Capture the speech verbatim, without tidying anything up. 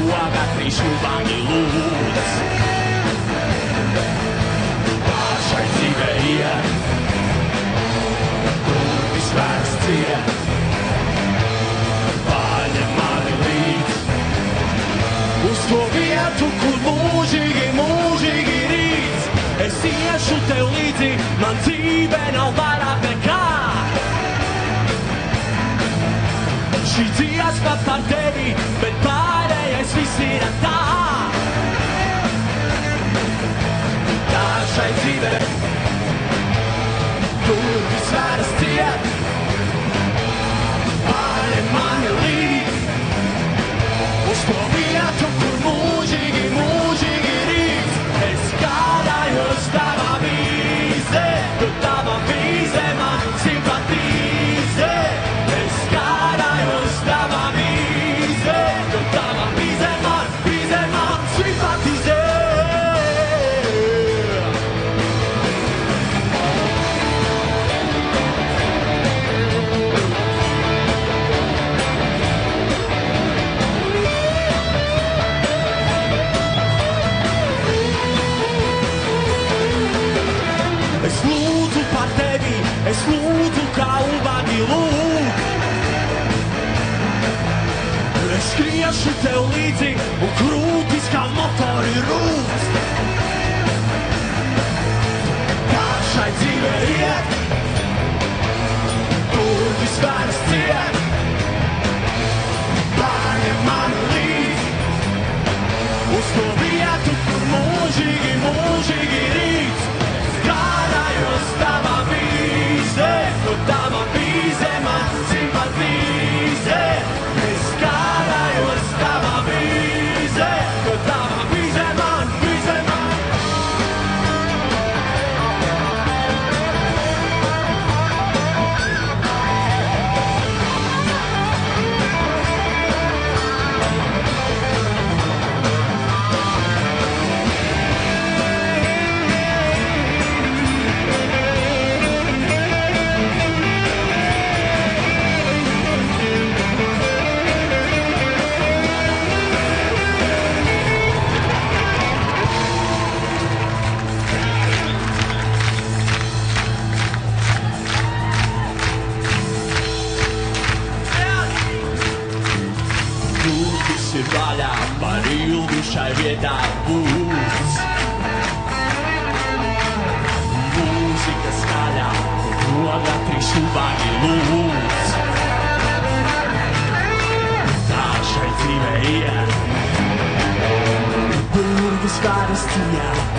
agatrīšu vāņi lūdz. Pašai dzīvē iet, durvis vērs ciet, paņem mani līdz. Uz to vietu, kur mūžīgi, mūžīgi rīts, es iešu tev līdzi, man dzīve nav vairāk nekā. Šī dziesma par tevi, bet pārējais viss ir tā. Dažai dzīvē, durvis vēras ciet, paņem mani līdz. Uz to vietu, kur mūžīgi, mūžīgi rīts, es gādājos tavā vīzē, tu tavā vīzē man simpatizē. Es gādājos tavā vīzē, tu tavā vīzē man, vīzē man simpatizē. Es lūdzu par tevi, es lūdzu kā ubagi lūk. Es skriešu tev līdzi un krūtis kā motori rūks. Pašai dzīvē iet, durvis vēras ciet, paņem mani līdz. Uz to vietu, kur mūžīgi, mūžīgi rīts, gādājos tavā vīzē, tu tavā vīzē man simpatizē. Es gādājos tavā vīzē, tu tavā vīzē man, vīzē man. Durvis ir vaļā, par ilgu šai vietā būs. Mūzika skaļā, un agatrīšu vāņi lūdz. Dažai dzīvē iet, durvis varas ciet,